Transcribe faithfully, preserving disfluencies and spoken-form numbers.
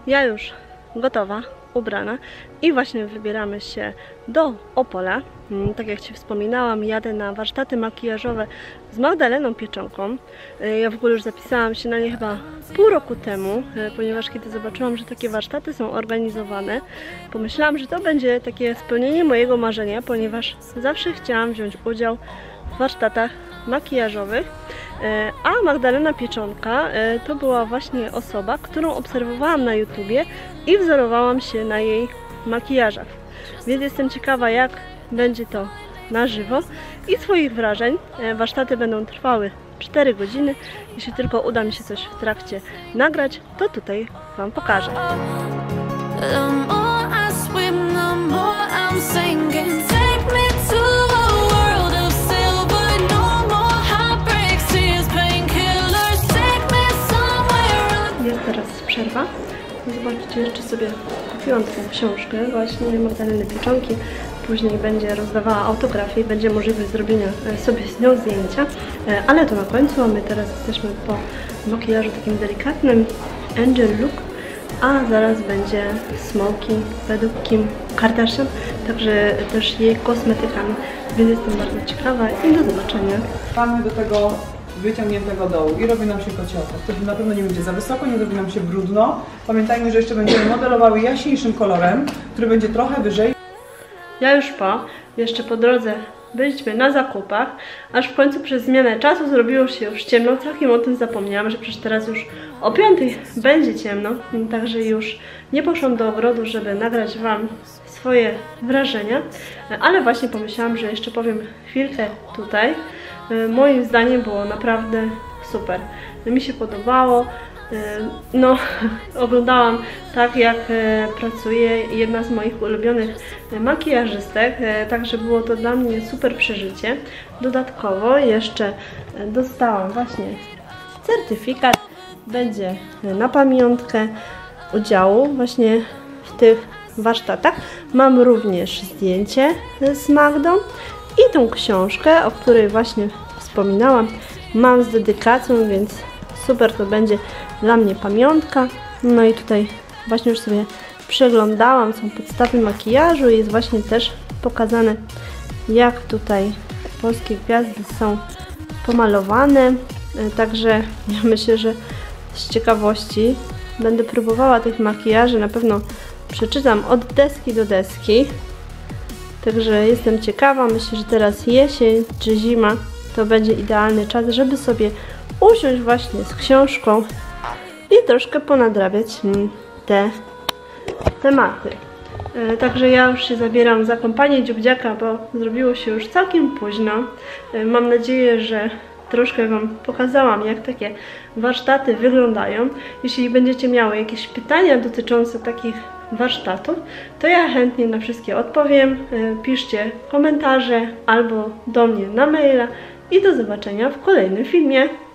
Ja już gotowa, ubrana i właśnie wybieramy się do Opola. Tak jak Ci wspominałam, jadę na warsztaty makijażowe z Magdaleną Pieczonką. Ja w ogóle już zapisałam się na nie chyba pół roku temu, ponieważ kiedy zobaczyłam, że takie warsztaty są organizowane, pomyślałam, że to będzie takie spełnienie mojego marzenia, ponieważ zawsze chciałam wziąć udział w warsztatach makijażowych. A Magdalena Pieczonka to była właśnie osoba, którą obserwowałam na YouTubie i wzorowałam się na jej makijażach. Więc jestem ciekawa, jak będzie to na żywo i swoich wrażeń. Warsztaty będą trwały cztery godziny. Jeśli tylko uda mi się coś w trakcie nagrać, to tutaj Wam pokażę. Jest teraz przerwa. Zobaczcie, jeszcze sobie kupiłam taką książkę właśnie Magdaleny Pieczonki. Później będzie rozdawała autografy i będzie możliwość zrobienia sobie z nią zdjęcia. Ale to na końcu, a my teraz jesteśmy po makijażu takim delikatnym Angel Look, a zaraz będzie Smoky według Kim Kardashian, także też jej kosmetykami, więc jestem bardzo ciekawa i do zobaczenia. Mamy do tego wyciągniętego dołu i robi nam się kociołka. Wtedy na pewno nie będzie za wysoko, nie zrobi nam się brudno. Pamiętajmy, że jeszcze będziemy modelowały jaśniejszym kolorem, który będzie trochę wyżej. Ja już po, jeszcze po drodze byliśmy na zakupach, aż w końcu przez zmianę czasu zrobiło się już ciemno. Całkiem o tym zapomniałam, że przecież teraz już o piątej będzie ciemno, także już nie poszłam do ogrodu, żeby nagrać Wam swoje wrażenia, ale właśnie pomyślałam, że jeszcze powiem chwilkę tutaj. Moim zdaniem było naprawdę super. Mi się podobało. No, oglądałam tak, jak pracuje jedna z moich ulubionych makijażystek, także było to dla mnie super przeżycie. Dodatkowo jeszcze dostałam właśnie certyfikat, będzie na pamiątkę udziału właśnie w tych warsztatach. Mam również zdjęcie z Magdą i tą książkę, o której właśnie wspominałam, mam z dedykacją, więc super to będzie dla mnie pamiątka. No i tutaj właśnie już sobie przeglądałam, są podstawy makijażu i jest właśnie też pokazane, jak tutaj polskie gwiazdy są pomalowane. Także ja myślę, że z ciekawości będę próbowała tych makijaży, na pewno przeczytam od deski do deski. Także jestem ciekawa, myślę, że teraz jesień czy zima to będzie idealny czas, żeby sobie usiąść właśnie z książką i troszkę ponadrabiać te tematy. Także ja już się zabieram za kompanię dziubdziaka, bo zrobiło się już całkiem późno. Mam nadzieję, że troszkę Wam pokazałam, jak takie warsztaty wyglądają. Jeśli będziecie miały jakieś pytania dotyczące takich warsztatów, to ja chętnie na wszystkie odpowiem. Piszcie komentarze albo do mnie na maila i do zobaczenia w kolejnym filmie.